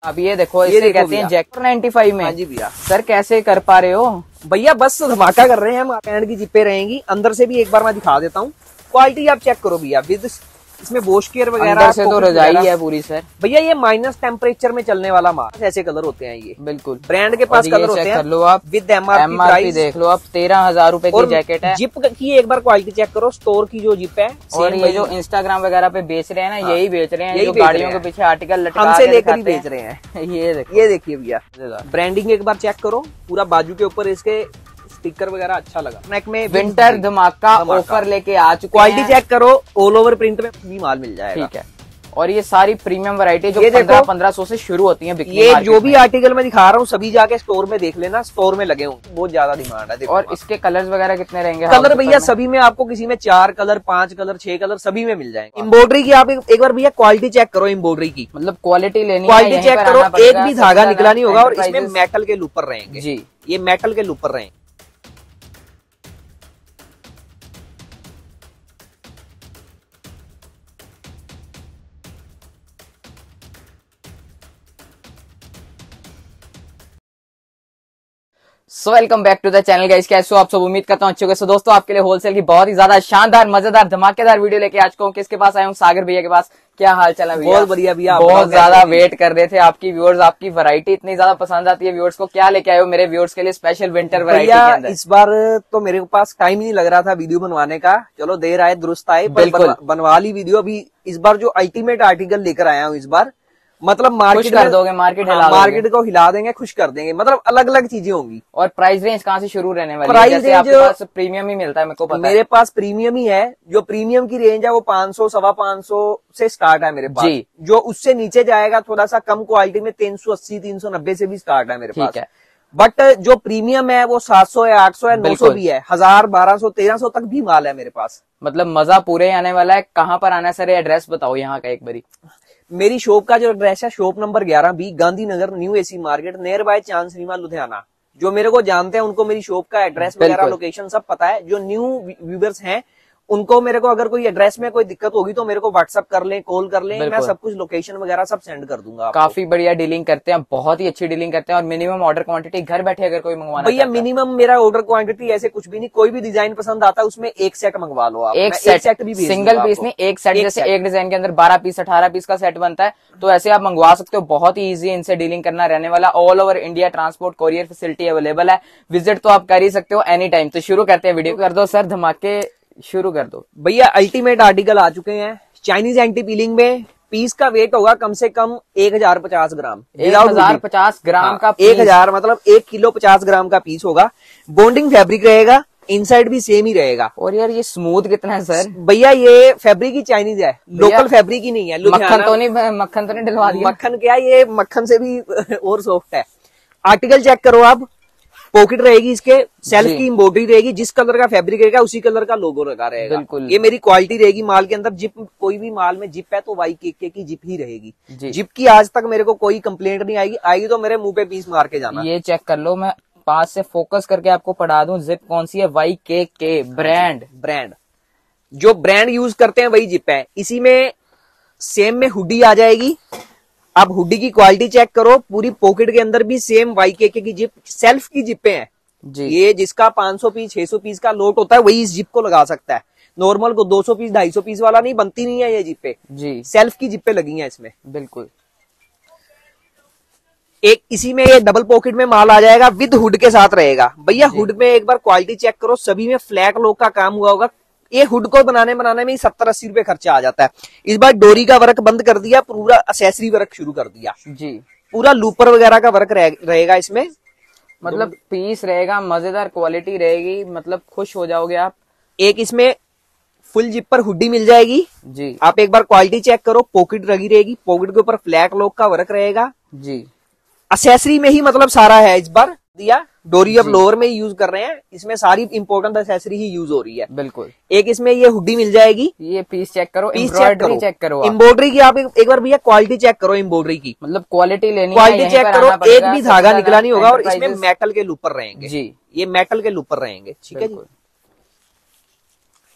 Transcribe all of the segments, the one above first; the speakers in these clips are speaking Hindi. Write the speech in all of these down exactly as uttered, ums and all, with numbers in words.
अब ये देखो, इसे कहते हैं जैकेट नाइन्टी फाइव में। हाँ जी भैया। सर कैसे कर पा रहे हो भैया? बस धमाका कर रहे हैं हम। हैंड की जिप्पे रहेंगी, अंदर से भी एक बार मैं दिखा देता हूँ। क्वालिटी आप चेक करो भैया, विद इसमें वॉश केयर वगैरह। अंदर से तो रजाई है पूरी सर। भैया ये माइनस टेम्परेचर में चलने वाला माल, ऐसे कलर होते हैं ये। बिल्कुल ब्रांड के पास कलर होते हैं। कर लो आप, विद एमआरपी प्राइस देख लो आप, तेरह हजार रूपए की जैकेट है। जिप की एक बार क्वालिटी चेक करो, स्टोर की जो जिप है। और ये जो इंस्टाग्राम वगैरह पे बेच रहे हैं ना, यही बेच रहे हैं, जो गाड़ियों के पीछे आर्टिकल लटका हमसे लेकर ही बेच रहे हैं। ये देखिए, ये देखिए भैया, ब्रांडिंग एक बार चेक करो, पूरा बाजू के ऊपर इसके स्टिकर वगैरह अच्छा लगा। नेक में विंटर धमाका ऑफर लेके आ चुके हैं। क्वालिटी चेक करो, ऑल ओवर प्रिंट में भी माल मिल जाएगा। ठीक है। और ये सारी प्रीमियम वैरायटी जो पंद्रह पंद्रह सौ से शुरू होती है। ये जो भी आर्टिकल मैं दिखा रहा हूँ सभी जाके स्टोर में देख लेना, स्टोर में लगे हूँ, बहुत ज्यादा डिमांड है। और इसके कलर्स वगैरह कितने रहेंगे? कलर भैया सभी में आपको, किसी में चार कलर, पांच कलर, छह कलर, सभी में मिल जाएंगे। एम्ब्रॉयडरी की आप एक बार भैया क्वालिटी चेक करो, एम्ब्रॉयडरी की मतलब क्वालिटी लेनी, क्वालिटी चेक करो, एक भी धागा निकला नहीं होगा। और इसमें मेटल के लूपर रहेंगे जी, ये मेटल के लूपर रहेंगे। So welcome back to the channel guys, कैसे हो आप सब? उम्मीद करता हूँ अच्छे होंगे। सो दोस्तों, आपके लिए होलसेल की बहुत ही ज्यादा शानदार, मजेदार, धमाकेदार वीडियो लेके आ चुका हूँ। किसके पास आया हूँ? सागर भैया के पास। क्या हाल चाल है भैया? बहुत बढ़िया भैया, बहुत ज्यादा वेट कर रहे थे आपकी व्यूअर्स, आपकी वैरायटी इतनी ज्यादा पसंद आती है व्यूअर्स को। क्या लेके आए हो मेरे व्यूअर्स के लिए स्पेशल विंटर वैरायटी के अंदर? इस बार तो मेरे पास टाइम ही नहीं लग रहा था वीडियो बनवाने का, चलो देर आए दुरुस्त आए, पर बनवा ली वीडियो। अभी इस बार जो अल्टीमेट आर्टिकल लेकर आया हूँ इस बार, मतलब मार्केट कर दोगे, मार्केट हिला दोगे, मार्केट को हिला देंगे, खुश कर देंगे। मतलब अलग अलग चीजें होंगी। और प्राइस रेंज कहाँ से शुरू रहने वाली है? प्राइस जैसे आपके पास प्रीमियम ही मिलता है, मेरे को पता मेरे है। पास प्रीमियम ही है। जो प्रीमियम की रेंज है वो पाँच सौ सवा पाँच सौ से स्टार्ट है मेरे पास जी। जो उससे नीचे जाएगा थोड़ा सा कम क्वालिटी में, तीन सौ अस्सी तीन सौ नब्बे से भी स्टार्ट है मेरे पास। ठीक है। बट जो प्रीमियम है वो सात सौ है, आठ सौ है, नौ सौ भी है, हजार, बारह सौ, तेरह सौ तक भी माल है मेरे पास। मतलब मजा पूरे आने वाला है। कहाँ पर आना है सर? एड्रेस बताओ यहाँ का एक बारी। मेरी शॉप का जो एड्रेस है, शॉप नंबर ग्यारह B, Gandhinagar, new AC market, nearby Chand cinema, Ludhiana. जो मेरे को जानते हैं उनको मेरी शॉप का एड्रेस वगैरह, लोकेशन सब पता है। जो न्यू व्यूअर्स हैं उनको मेरे को अगर कोई एड्रेस में कोई दिक्कत होगी तो मेरे को व्हाट्सअप कर लें, कॉल कर लें, मैं सब कुछ लोकेशन वगैरह सब सेंड कर दूंगा। काफी बढ़िया डीलिंग करते हैं, बहुत ही अच्छी डीलिंग करते हैं। और मिनिमम ऑर्डर क्वांटिटी घर बैठे अगर कोई मंगवाना भैया, मिनिमम मेरा ऑर्डर क्वांटिटी ऐसे कुछ भी नहीं, कोई भी डिजाइन पसंद आता है उसमें एक सेट मंगवा लो आप। एक सेट, सेट भी सिंगल पीस नहीं, एक सेट। जैसे एक डिजाइन के अंदर बारह पीस अठारह पीस का सेट बनता है, तो ऐसे आप मंगवा सकते हो। बहुत ही ईजी इनसे डीलिंग करना रहने वाला। All over India transport courier facility available है। विजिट तो आप कर ही सकते हो एनी टाइम। तो शुरू करते हैं वीडियो। कर दो सर, धमाके शुरू कर दो भैया। अल्टीमेट आर्टिकल आ चुके हैं चाइनीज एंटी पीलिंग में। पीस का वेट होगा कम से कम एक हजार पचास ग्राम। एक हजार पचास ग्राम का एक हजार मतलब एक किलो पचास ग्राम का पीस होगा। बॉन्डिंग फैब्रिक रहेगा, इनसाइड भी सेम ही रहेगा। और यार ये स्मूथ कितना है सर? भैया ये फैब्रिक ही चाइनीज है, लोकल फैब्रिक ही नहीं है। मक्खन तो नहीं, मक्खन तो नहीं डलवा दिया? मक्खन क्या, ये मक्खन से भी और सॉफ्ट है। आर्टिकल चेक करो आप, पॉकेट रहेगी इसके, सेल्फ की एम्ब्रॉयडरी रहेगी, जिस कलर का फैब्रिक रहेगा उसी कलर का लोगो लगा रहेगा। बिल्कुल। ये मेरी क्वालिटी रहेगी माल के अंदर। जिप, कोई भी माल में जिप है तो वाई के के की जिप ही रहेगी। जिप की आज तक मेरे को कोई कंप्लेंट नहीं आएगी, आएगी तो मेरे मुंह पे पीस मार के जाना। ये चेक कर लो, मैं पास से फोकस करके आपको पढ़ा दूं। जिप कौन सी है? Y K K brand. Brand जो ब्रांड यूज करते हैं वही जिप है। इसी में सेम में हुडी आ जाएगी। आप हुडी की क्वालिटी चेक करो, पूरी पॉकेट के अंदर भी सेम वाई के के की जिप, सेल्फ की जिपें हैं जी। ये जिसका पाँच सौ पीस छह सौ पीस का लोट होता है वही इस जिप को लगा सकता है। नॉर्मल को दो सौ पीस ढाई सौ पीस वाला नहीं बनती नहीं है ये जिपें जी। सेल्फ की जिपें लगी हैं इसमें। बिल्कुल। एक इसी में ये डबल पॉकेट में माल आ जाएगा, विद हुड के साथ रहेगा। भैया हुड में एक बार क्वालिटी चेक करो, सभी में फ्लैट लॉक का काम हुआ होगा। ये हुड को बनाने बनाने में सत्तर अस्सी रुपए खर्चा आ जाता है। इस बार डोरी का वर्क बंद कर दिया, पूरा एक्सेसरी वर्क शुरू कर दिया जी। पूरा लूपर वगैरह का वर्क रहेगा इसमें। मतलब पीस रहेगा, मजेदार क्वालिटी रहेगी, मतलब खुश हो जाओगे आप। एक इसमें फुल जिप पर हुडी मिल जाएगी जी। आप एक बार क्वालिटी चेक करो, पॉकेट लगी रहेगी, पॉकेट के ऊपर फ्लैट लॉक का वर्क रहेगा जी। एक्सेसरी में ही मतलब सारा है इस बार दिया। डोरी अब लोअर में ही यूज कर रहे हैं, इसमें सारी इंपॉर्टेंट एक्सेसरी ही यूज हो रही है। बिल्कुल। एक इसमें ये हुडी मिल जाएगी। ये पीस चेक करो, एम्ब्रॉयडरी चेक करो, एम्ब्रॉयडरी की आप एक बार भैया क्वालिटी चेक करो, एम्ब्रॉयडरी की मतलब क्वालिटी लेनी, क्वालिटी चेक करो, एक भी धागा निकला नहीं होगा। और इसमें मेटल के लूपर रहेंगे जी। ये मेटल के लूपर रहेंगे, ठीक है जी।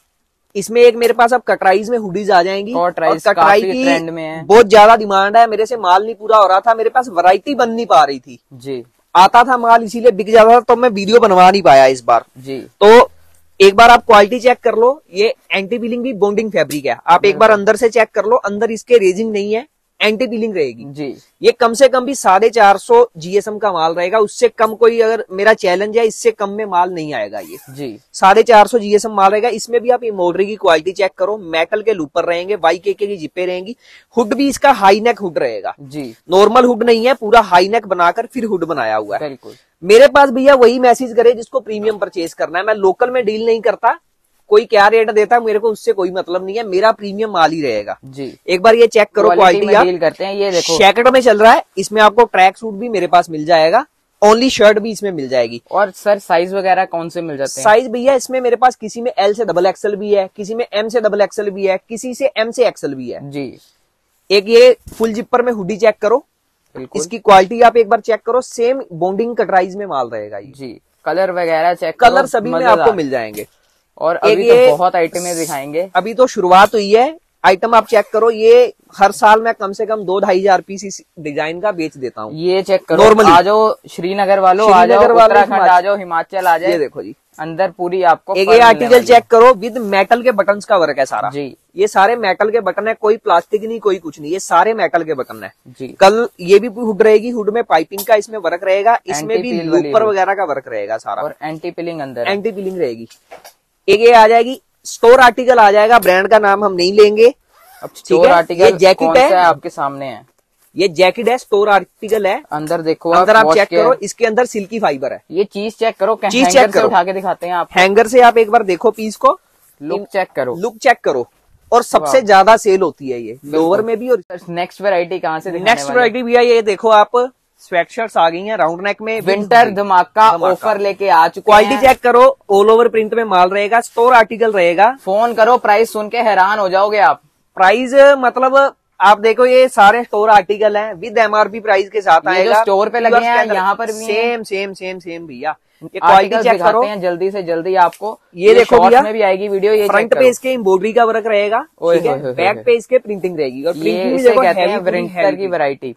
इसमें एक मेरे पास अब कटराइज में हुडीज आ जाएंगी और कटराइज कटराई काफी की ट्रेंड में है। बहुत ज्यादा डिमांड है, मेरे से माल नहीं पूरा हो रहा था, मेरे पास वैरायटी बन नहीं पा रही थी जी। आता था माल इसीलिए बिक जाता था, तो मैं वीडियो बनवा नहीं पाया इस बार जी। तो एक बार आप क्वालिटी चेक कर लो, ये एंटी पीलिंग भी बॉन्डिंग फैब्रिक है, आप एक बार अंदर से चेक कर लो, अंदर इसके रेजिंग नहीं है, एंटी पीलिंग रहेगी जी। ये कम से कम भी साढ़े चार सौ जीएसएम का माल रहेगा, उससे कम कोई अगर मेरा चैलेंज है, इससे कम में माल नहीं आएगा। ये जी साढ़े चार सौ जीएसएम माल रहेगा। इसमें भी आप एम्ब्रॉयडरी की क्वालिटी चेक करो, मेटल के लूपर रहेंगे, वाई के की जिपे रहेंगी, हुड भी इसका हाई नेक हुड रहेगा जी। नॉर्मल हुड नहीं है, पूरा हाई नेक बनाकर फिर हुड बनाया हुआ है। बिल्कुल। मेरे पास भैया वही मैसेज करे जिसको प्रीमियम परचेज करना है, मैं लोकल में डील नहीं करता, कोई क्या रेट देता है मेरे को उससे कोई मतलब नहीं है, मेरा प्रीमियम माल ही रहेगा जी। एक बार ये चेक करो क्वालिटी, आप डील करते हैं। ये देखो शैकेट में चल रहा है, इसमें आपको ट्रैक सूट भी मेरे पास मिल जाएगा, ओनली शर्ट भी इसमें मिल जाएगी। और सर साइज वगैरह कौन से मिल जाते हैं? साइज भैया इसमें मेरे पास किसी में एल से डबल एक्सएल भी है, किसी में एम से डबल एक्सएल भी है, किसी से एम से एक्सएल भी है जी। एक ये फुल जिपर में हुडी चेक करो, इसकी क्वालिटी आप एक बार चेक करो, सेम बॉन्डिंग कटराइज में माल रहेगा ये जी। कलर वगैरह चेक, कलर सभी में आपको मिल जाएंगे। और अभी तो बहुत आइटमें दिखाएंगे, अभी तो शुरुआत हुई है, आइटम आप चेक करो, ये हर साल मैं कम से कम दो ढाई हजार पीस इस डिजाइन का बेच देता हूँ। ये चेक करो, नॉर्मली आ जाओ श्रीनगर वालों, आ जाओ उत्तराखंड आ जाओ, हिमाचल आ जाए। ये देखो जी, अंदर पूरी आपको एक ये आर्टिकल चेक करो, विद मेटल के बटन्स का वर्क है सारा जी। ये सारे मेटल के बटन है, कोई प्लास्टिक नहीं कोई कुछ नहीं, ये सारे मेटल के बटन है जी। कल ये भी हुड रहेगी, हुड में पाइपिंग का इसमें वर्क रहेगा, इसमें भी लूपर वगैरह का वर्क रहेगा सारा, और एंटी पिलिंग अंदर एंटी पिलिंग रहेगी। एक ये आ जाएगी स्टोर आर्टिकल आ जाएगा, ब्रांड का नाम हम नहीं लेंगे। अब स्टोर आर्टिकल ये जैकेट है, आपके सामने है, ये जैकेट है, स्टोर आर्टिकल है। अंदर देखो, अंदर आप चेक करो, इसके अंदर सिल्की फाइबर है। ये चीज चेक करो, चीज चेक करो, उठा के दिखाते हैं आप, हैंगर से आप एक बार देखो पीस को, लुक चेक करो, लुक चेक करो। और सबसे ज्यादा सेल होती है ये लोअर में भी। और नेक्स्ट वैरायटी कहाँ से? नेक्स्ट वैरायटी भैया ये देखो आप, स्वेटशर्ट्स आ गई हैं राउंड नेक में, विंटर धमाका ऑफर लेके आ चुके हैं। क्वालिटी चेक करो, ऑल ओवर प्रिंट में माल रहेगा, स्टोर आर्टिकल रहेगा। फोन करो, प्राइस सुन के हैरान हो जाओगे आप। प्राइस मतलब आप देखो, ये सारे स्टोर आर्टिकल हैं, विद एमआरपी प्राइस के साथ आएगा। स्टोर पे लगे हैं, यहाँ पर भी सेम सेम सेम सेम भैया। ये क्वालिटी चेक करो, हैं जल्दी से जल्दी आपको। ये देखो भैया, में भी आएगी वीडियो। ये फ्रंट पे इसके एम्ब्रॉयडरी का वर्क रहेगा, ठीक है, बैक पे इसके प्रिंटिंग रहेगी, और प्रिंटिंग भी देखो कहते हैं विंटर की वैरायटी।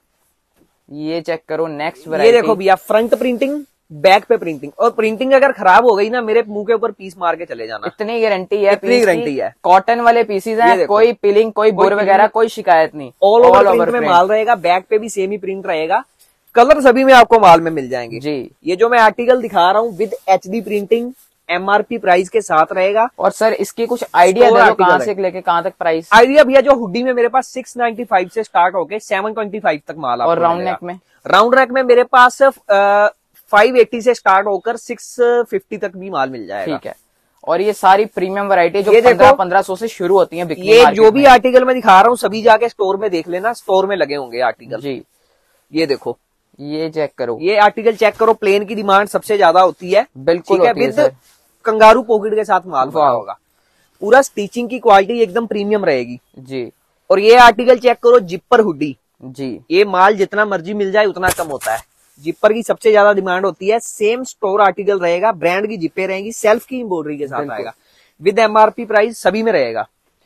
ये चेक करो नेक्स्ट वैरायटी, ये देखो भैया, फ्रंट प्रिंटिंग बैक पे प्रिंटिंग, और प्रिंटिंग अगर खराब हो गई ना, मेरे मुंह के ऊपर पीस मार के चले जाना, इतनी गारंटी है, इतनी गारंटी है। कॉटन वाले पीसीज हैं, कोई पिलिंग कोई बोर वगैरह कोई शिकायत नहीं, ऑल ओवर प्रिंट में माल रहेगा, बैक पे भी सेम ही प्रिंट रहेगा, कलर सभी में आपको माल में मिल जाएंगे जी। ये जो मैं आर्टिकल दिखा रहा हूँ with HD printing, MRP price के साथ रहेगा। और सर इसकी कुछ आइडिया दे दो, कहाँ से लेके कहाँ तक प्राइस? आइडिया भैया, जो हुडी में मेरे पास सिक्स नाइन्टी फाइव से स्टार्ट होके सेवन ट्वेंटी फाइव तक माल, और राउंड नेक में, राउंड नेक में मेरे पास फाइव एटी से स्टार्ट होकर सिक्स फिफ्टी तक भी माल मिल जाएगा, ठीक है। और ये सारी प्रीमियम वैरायटी जो पंद्रह पंद्रह सौ से शुरू होती है, ये जो भी आर्टिकल मैं दिखा रहा हूँ सभी जाके स्टोर में देख लेना, स्टोर में लगे होंगे आर्टिकल जी। ये देखो, ये चेक करो, ये आर्टिकल चेक करो, प्लेन की डिमांड सबसे ज्यादा होती है, बिल्कुल होती है सर। कंगारू पॉकेट के साथ माल भरा होगा, पूरा स्टिचिंग की क्वालिटी एकदम प्रीमियम रहेगी जी। और ये आर्टिकल चेक करो, जिपर हुडी जी। ये माल जितना मर्जी मिल जाए उतना कम होता है, जिपर की सबसे ज्यादा डिमांड होती है। सेम स्टोर आर्टिकल रहेगा, ब्रांड की जिपे रहेंगी, सेल्फ की एम्ब्रॉयडरी के साथ आएगा, विद एमआरपी प्राइस सभी में रहेगा।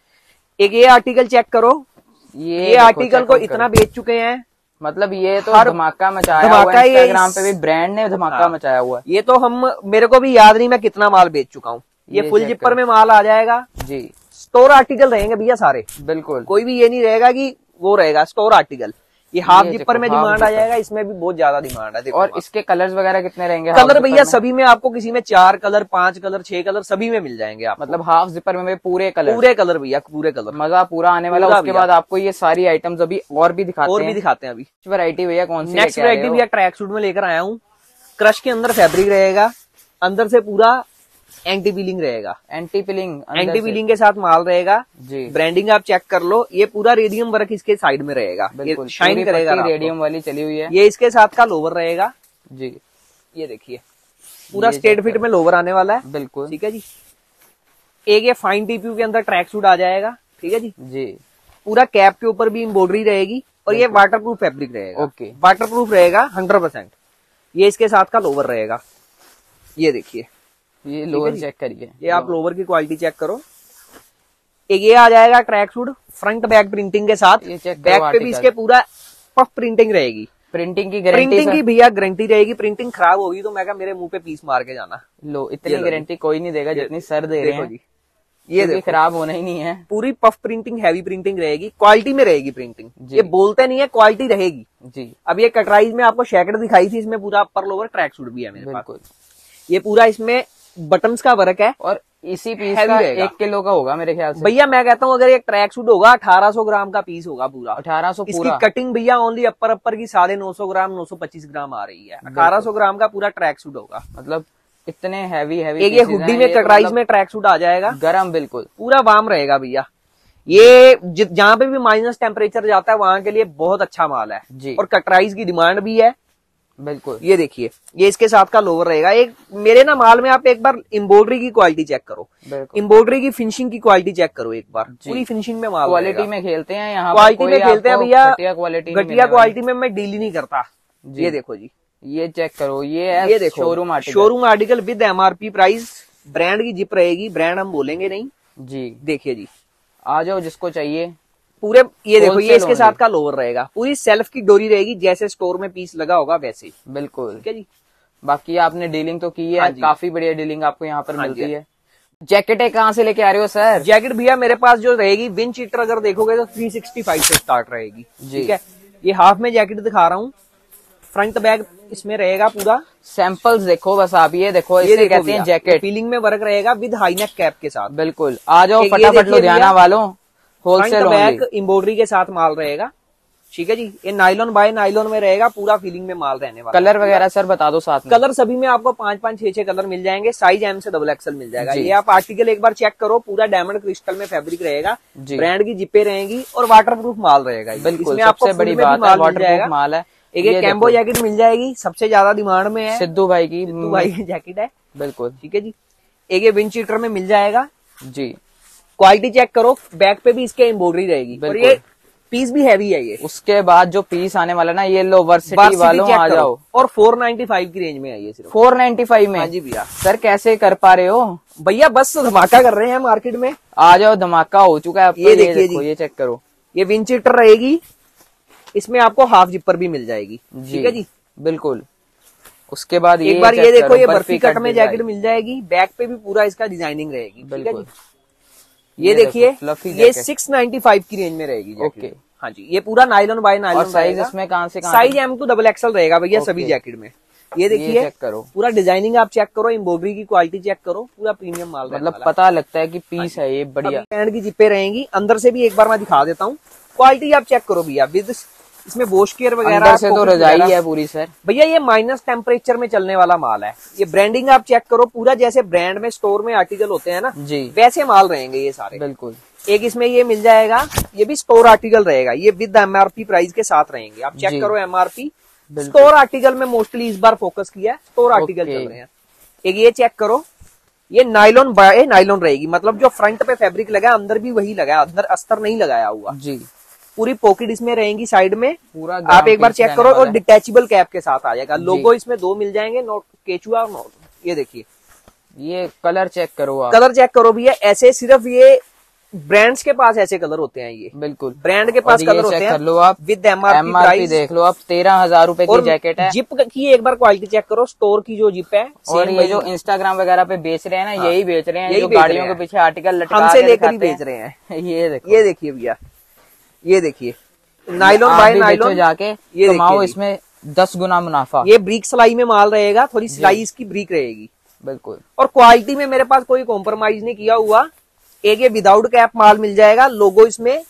एक ये आर्टिकल चेक करो, ये, ये आर्टिकल को इतना बेच चुके हैं, मतलब ये तो धमाका मचाया हुआ है, इंस्टाग्राम पे भी ब्रांड ने धमाका मचाया हुआ है। ये तो हम, मेरे को भी याद नहीं मैं कितना माल बेच चुका हूँ। ये फुल जिपर में माल आ जाएगा जी, स्टोर आर्टिकल रहेंगे भैया सारे, बिल्कुल कोई भी ये नहीं रहेगा कि वो रहेगा, स्टोर आर्टिकल। ये हाफ जिपर में डिमांड आ जाएगा, इसमें भी बहुत ज्यादा डिमांड है। और इसके कलर्स वगैरह कितने रहेंगे? कलर भैया सभी में आपको, किसी में चार कलर, पांच कलर, छह कलर सभी में मिल जाएंगे आप, मतलब हाफ जिपर में पूरे कलर, पूरे कलर भैया, पूरे कलर, मजा पूरा आने वाला। उसके बाद आपको ये सारी आइटम्स अभी और भी दिखाते हैं, और भी दिखाते हैं अभी। वैरायटी भैया कौन सी? नेक्स्ट वैरायटी भैया ट्रैक सूट में लेकर आया हूँ, क्रश के अंदर फैब्रिक रहेगा, अंदर से पूरा एंटी पीलिंग रहेगा, एंटी पीलिंग एंटी पीलिंग के साथ माल रहेगा जी। ब्रांडिंग आप चेक कर लो, ये पूरा रेडियम वर्क इसके साइड में रहेगा, ये शाइन करेगा, रेडियम वाली चली हुई है। ये इसके साथ का लोवर रहेगा जी, ये देखिए पूरा स्ट्रेट फिट में लोवर आने वाला है, बिल्कुल ठीक है जी। एक ये फाइन टीपीयू के अंदर ट्रैक सूट आ जाएगा, ठीक है जी जी। पूरा कैप के ऊपर भी एम्ब्रॉयडरी रहेगी, और ये वाटर प्रूफ फैब्रिक रहेगा, ओके वाटर प्रूफ रहेगा हंड्रेड परसेंट। ये इसके साथ का लोवर रहेगा, ये देखिए, ये लोअर चेक करिए, ये आप लोअर की क्वालिटी चेक करो, एक ये आ जाएगा tracksuit front back printing के साथ, ये चेक करो बैक पे भी article। इसके पूरा पफ प्रिंटिंग रहेगी। प्रिंटिंग की गारंटी प्रिंटिंग की भैया गारंटी रहेगी, प्रिंटिंग खराब होगी तो मैं कहा मेरे मुंह पे पीस मार के जाना। लो, ये इतनी लो गारंटी कोई नहीं देगा जितनी सर दे रहे देखो हैं। जी, ये क्योंकि देखो खराब होना ही नहीं है। पूरी पफ प्रिंटिंग हैवी प्रिंटिंग रहेगी, क्वालिटी में रहेगी प्रिंटिंग, जी। ये बोलते नहीं है क्वालिटी रहेगी जी अब ये कटराइज में आपको शैकेट दिखाई थी, इसमें पूरा अपर लोअर ट्रैक सूट भी है मेरे पास। बिल्कुल। ये पूरा इसमें बटन्स का वर्क है और इसी पीस Heavy का रहेगा। एक किलो का होगा मेरे ख्याल से। भैया। मैं कहता हूँ अगर एक ट्रैक सूट होगा अठारह सौ ग्राम का पीस होगा पूरा, अठारह सौ इसकी पूरा। कटिंग भैया ओनली अपर अपर की साढ़े नौ सौ ग्राम नौ सौ पच्चीस ग्राम आ रही है, अठारह सौ ग्राम का पूरा ट्रैक सूट होगा। मतलब इतने हैवी हैवी एक ये हुड्डी में कटराइज में ट्रैक सूट आ जाएगा, गरम बिल्कुल पूरा वार्म रहेगा भैया। ये जहाँ पे भी माइनस टेम्परेचर जाता है वहां के लिए बहुत अच्छा माल है जी। और कटराइज की डिमांड भी है। बिल्कुल। ये देखिए, ये इसके साथ का लोवर रहेगा। एक मेरे ना माल में आप एक बार एम्ब्रॉयडरी की क्वालिटी चेक करो, बिल्कुल। एम्ब्रॉयडरी की फिनिशिंग की क्वालिटी चेक करो एक बार, जी। पूरी फिनिशिंग में माल क्वालिटी में खेलते हैं यहाँ, क्वालिटी में खेलते हैं भैया, घटिया क्वालिटी घटिया क्वालिटी में मैं डील ही नहीं करता। जी। ये देखो जी, ये चेक करो, ये है ये देखो showroom article. Showroom article with MRP price, brand की जिप रहेगी, ब्रांड हम बोलेंगे नहीं। जी देखिए जी, आ जाओ जिसको चाहिए। पूरे ये देखो, ये Wholesale इसके only। साथ का लोवर रहेगा, पूरी सेल्फ की डोरी रहेगी, जैसे स्टोर में पीस लगा होगा वैसे ही। बिल्कुल। ठीक है जी। बाकी आपने डीलिंग तो की हाँ है, जी। काफी बढ़िया डीलिंग आपको यहाँ पर हाँ मिलती जी। है। जैकेटें कहाँ से लेके आ रहे हो सर? जैकेट भैया मेरे पास जो रहेगी विंड चीटर अगर देखोगे तो तीन सौ पैंसठ से स्टार्ट रहेगी। जी। ठीक है, ये हाफ में जैकेट दिखा रहा हूँ, फ्रंट बैग इसमें रहेगा पूरा। सैंपल्स देखो बस आप, ये देखो, ये इसे देखो कहते हैं भैया, जैकेट। फीलिंग में वर्क रहेगा विद हाई नेक कैप के साथ। बिल्कुल। आ जाओ एक ये फटाफट देखिए लुधियाना भैया, वालों, wholesale front only. Back embroidery के साथ माल रहेगा। ठीक है जी, ये नाइलॉन बाय नाइलॉन में रहेगा, पूरा फीलिंग में माल रहने वाला। कलर वगैरह सर बता दो साथ में। कलर सभी में आपको पांच पांच छह छह कलर मिल जाएंगे, साइज एम से डबल एक्सएल मिल जाएगा। जी। ये आप आर्टिकल एक बार चेक करो, पूरा डायमंड क्रिस्टल में फैब्रिक रहेगा, जी। ब्रांड की जिपे रहेंगी और वाटरप्रूफ माल रहेगा। बिल्कुल, इसमें आपको सबसे बड़ी फुल में भी बात है माल मिल वाटरप्रूफ जाएगा। माल है। एक ये एक कैम्बो देखो, जैकेट मिल जाएगी, सबसे ज्यादा डिमांड में है, सिद्धू भाई की। सिद्धू भाई की जैकेट है। बिल्कुल। ठीक है जी, एक ये विंड चीटर में मिल जाएगा। जी। क्वालिटी चेक करो, बैक पे भी इसके एम्ब्रॉयडरी रहेगी और बिल्कुल। ये पीस भी हैवी है ये। उसके बाद जो पीस आने वाला ना, ये लो वर्सिटी Varsity वालों चेक आ करो, जाओ। और चार सौ पचानवे की रेंज में है ये सिर्फ। फोर नाइन्टी फाइव में। हाँ जी भैया। सर कैसे कर पा रहे हो? भैया बस धमाका कर रहे हैं मार्केट में। आ जाओ, धमाका हो चुका है अब तो। ये देखिए जी, ये चेक करो, ये विंड चीटर रहेगी, इसमें आपको हाफ जिपर भी मिल जाएगी। जी। ठीक है जी। बिल्कुल। उसके बाद ये एक बार चेक ये देखो, करो, ये बर्फी बर्फी कट में डिजाइन। जैकेट मिल जाएगी, बैक पे भी पूरा इसका डिजाइनिंग रहेगी। ठीक है बिल्कुल। जी। ये ये देखिए, देखो, fluffy ये जैकेट। छह सौ पचानवे की रेंज में रहेगी जैकेट। ओके। हाँ जी, ये पूरा नाइलॉन बाय और नाइलॉन साइज इसमें कहाँ से कहाँ size M to double XL रहेगा भैया सभी ओके। जैकेट में। ये ये देखिए, चेक करो, पूरा डिजाइनिंग आप चेक करो, एम्ब्रॉयडरी की क्वालिटी चेक करो, पूरा प्रीमियम माल रहने मतलब वाला है। पता लगता है कि पीस है ये बढ़िया। ब्रांड की जिपे रहेंगी, अंदर से भी एक बार मैं दिखा देता हूँ, क्वालिटी आप चेक करो भैया, विद इसमें वॉश केयर वगैरह। अंदर से तो pockets रजाई वगैरह। है पूरी सर। भैया ये माइनस टेम्परेचर में चलने वाला माल है। ये ब्रांडिंग आप चेक करो, पूरा जैसे ब्रांड में स्टोर में आर्टिकल होते हैं ना, जी। वैसे माल रहेंगे ये सारे। बिल्कुल। एक इसमें ये मिल जाएगा, ये भी स्टोर आर्टिकल रहेगा, ये विद एमआरपी प्राइस के साथ रहेंगे। आप जी। चेक करो एमआरपी। बिल्कुल। स्टोर आर्टिकल में मोस्टली इस बार फोकस किया है, स्टोर आर्टिकल ओके। चल रहे हैं। एक ये चेक करो, ये नाइलॉन बाय नाइलॉन रहेगी, मतलब जो फ्रंट पे फैब्रिक लगा है अंदर भी वही लगा है, अंदर अस्तर नहीं लगाया हुआ। जी। पूरी पॉकेट इसमें रहेंगी साइड में, पूरा आप एक बार पीस चेक रहने करो। वाला और है। डिटैचेबल कैप के साथ आ जाएगा, जी। लोगो इसमें दो मिल जाएंगे, नोट केचुआ नोट। ये देखिए, ये कलर चेक करो आप। कलर चेक करो भैया, ऐसे सिर्फ ये ब्रांड्स के पास ऐसे कलर होते हैं। ये बिल्कुल। ब्रांड के पास और कलर ये होते चेक हैं कर लो आप, विद एमआरपी एमआरपी प्राइस। देख लो आप, तेरह हजार रूपए की और जैकेट है। जिप की एक बार क्वालिटी चेक करो, स्टोर की जो जिप है। और same ये वही- जो इंस्टाग्राम वगैरह पे बेच रहे हैं ना, हाँ, यही बेच रहे हैं, यही जो बेच गाड़ियों रहे के हैं। पीछे आर्टिकल लटका हमसे के लेकर ही दिखाते बेच रहे हैं। ये देखो, ये देखिए भैया, ये देखिए नाइलॉन आप बाय भी बेचो नाइलॉन जाके, ये कमाओ देखिए जी। इसमें दस गुना मुनाफा। ये ब्रिक सिलाई में माल रहेगा, थोड़ी सिलाई इसकी ब्रिक रहेगी। बिल्कुल। और क्वालिटी में मेरे पास कोई कॉम्प्रोमाइज नहीं किया हुआ। एक ये विदाउट कैप माल मिल जाएगा, लोगो इसमें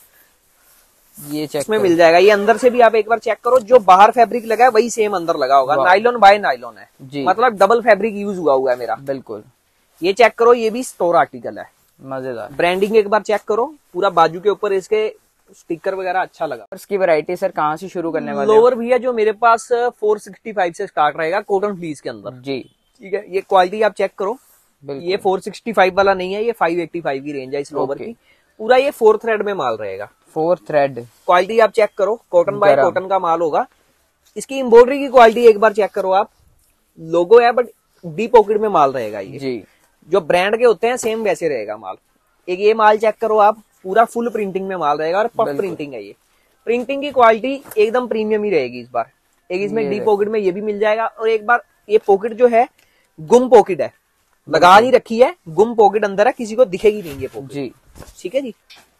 ये चेक इसमें करो। मिल जाएगा। ये अंदर से भी आप एक बार चेक करो, जो बाहर फैब्रिक लगा है वही सेम अंदर लगा होगा। वाह। नाइलॉन बाय नाइलॉन है, जी। मतलब डबल फैब्रिक यूज हुआ हुआ है मेरा। बिल्कुल। ये चेक करो, ये भी स्टोर आर्टिकल है। मजेदार। ब्रांडिंग एक बार चेक करो, पूरा बाजू के ऊपर इसके स्टिकर वगैरह अच्छा लगा। इसकी वैरायटी सर कहाँ से शुरू करने वाले हो? लोअर भैया जो मेरे पास फोर सिक्सटी फाइव से स्टार्ट रहेगा, कॉटन फ्लीस के अंदर। जी। ठीक है, ये क्वालिटी आप चेक करो। बिल्कुल। ये फोर सिक्सटी फाइव वाला नहीं है, ये फाइव एटी फाइव की रेंज है इस लोअर ओके। की। पूरा ये फोर थ्रेड में माल रहेगा। Four thread. क्वालिटी आप चेक करो, कॉटन बाय गरम। कॉटन का माल होगा। इसकी एम्ब्रॉयडरी की क्वालिटी एक बार चेक करो आप, लोगो है बट डी पॉकेट में माल रहेगा। ये जी। जो ब्रांड के होते हैं सेम वैसे रहेगा माल। एक ये माल चेक करो आप, पूरा फुल प्रिंटिंग में माल रहेगा और पफ प्रिंटिंग है ये। प्रिंटिंग की क्वालिटी एकदम प्रीमियम ही रहेगी इस बार। एक इसमें डी पॉकेट में ये भी मिल जाएगा, और एक बार ये पॉकेट जो है गुम पॉकेट है, लगा नहीं रखी है, गुम पॉकेट अंदर है, किसी को दिखेगी नहीं ये पॉकेट जी। ठीक है जी।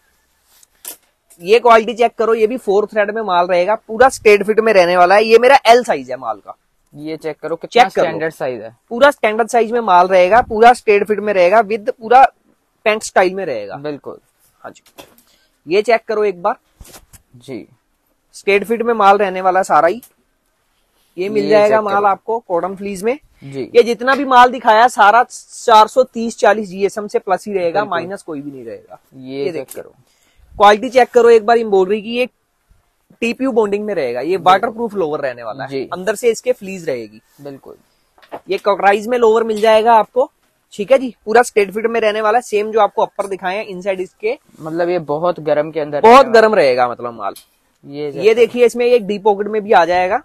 ये क्वालिटी चेक करो, ये भी फोर थ्रेड में माल रहेगा, पूरा स्ट्रेट फिट में रहने वाला है। ये मेरा एल साइज है माल का, ये चेक करो कितना स्टैंडर्ड साइज है, पूरा स्टैंडर्ड साइज में माल रहेगा, पूरा स्ट्रेट फिट में रहेगा, विद पूरा पैंट स्टाइल में रहेगा। बिल्कुल हाँ जी। ये चेक करो एक बार जी, स्ट्रेट फिट में माल रहने वाला सारा ही। ये मिल जाएगा माल आपको कॉटन फ्लीज में जी। ये जितना भी माल दिखाया सारा चार सौ तीस चालीस जीएसएम से प्लस ही रहेगा, माइनस कोई भी नहीं रहेगा। ये, ये चेक करो, क्वालिटी चेक करो एक बार एम्ब्रॉयडरी की। ये टीपीयू बॉन्डिंग में रहेगा, ये वाटर प्रूफ लोवर रहने वाला है, अंदर से इसके फ्लीज रहेगी। बिल्कुल। ये कटराइज में लोवर मिल जाएगा आपको। ठीक है जी, पूरा स्ट्रेट फिट में रहने वाला, सेम जो आपको अपर दिखाए हैं इनसाइड इसके। मतलब ये बहुत गर्म के अंदर बहुत गर्म रहेगा मतलब माल। ये ये देखिए, इसमें एक डी पॉकेट में भी आ जाएगा,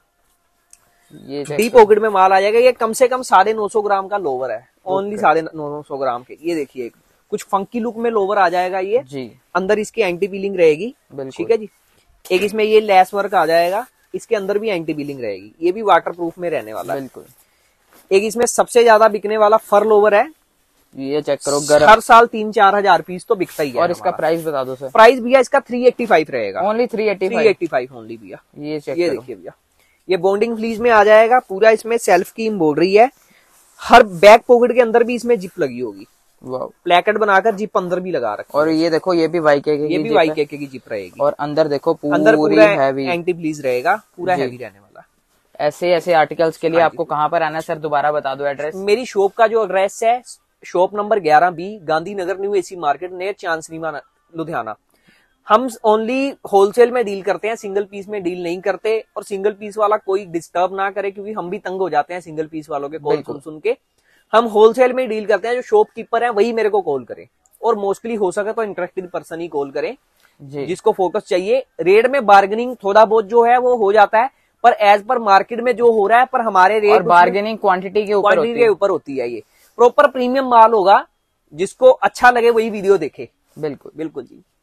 ये डी पॉकेट में माल आ जाएगा। ये कम से कम साढ़े नौ सौ ग्राम का लोवर है, ओनली साढ़े नौ सौ ग्राम के। ये देखिए कुछ फंकी लुक में लोवर आ जाएगा ये जी। अंदर इसकी एंटी पीलिंग रहेगी। ठीक है जी। एक इसमें ये लेस वर्क आ जाएगा, इसके अंदर भी एंटी पीलिंग रहेगी, ये भी वाटर प्रूफ में रहने वाला है। बिल्कुल। एक इसमें सबसे ज्यादा बिकने वाला फर लोवर है, ये चेक करो, गरम। हर साल तीन चार हजार पीस तो बिकता ही है। और इसका प्राइस बता दो सर। प्राइस भैया इसका थ्री एट्टी फाइव रहेगा, only three eighty five. Three eighty five only भैया। ये चेक ये देखिए भैया, ये बॉन्डिंग फ्लीज में आ जाएगा, पूरा इसमें सेल्फ की एम्ब्रॉयडरी है। हर बैक पॉकेट के अंदर भी इसमें जिप लगी होगी, प्लेकेट बनाकर जिप अंदर भी लगा रखा। और ये देखो, ये भी वाईके की, ये भी वाईके की जिप रहेगी। और अंदर देखो पूरी अंदर पूरा हैवी एंटी फ्लीज रहेगा, पूरा हैवी रहने वाला। ऐसे ऐसे आर्टिकल्स के लिए आपको कहाँ पर आना है सर, दोबारा बता दो एड्रेस। मेरी शॉप का जो एड्रेस है, शॉप नंबर ग्यारह B, Gandhinagar new AC market, near Chand cinema, Ludhiana. हम ओनली होलसेल में डील करते हैं, सिंगल पीस में डील नहीं करते। और सिंगल पीस वाला कोई डिस्टर्ब ना करे, क्योंकि हम भी तंग हो जाते हैं सिंगल पीस वालों के कॉल सुन सुन के। हम होलसेल में डील करते हैं, जो शॉपकीपर है वही मेरे को कॉल करे, और मोस्टली हो सके तो इंटरेस्टेड पर्सन ही कॉल करे जिसको फोकस चाहिए। रेट में बार्गेनिंग थोड़ा बहुत जो है वो हो जाता है, पर एज पर मार्केट में जो हो रहा है, पर हमारे रेट बार्गेनिंग क्वांटिटी के ऊपर क्वांटिटी के ऊपर होती है। ये प्रॉपर प्रीमियम माल होगा, जिसको अच्छा लगे वही वीडियो देखे। बिल्कुल बिल्कुल जी।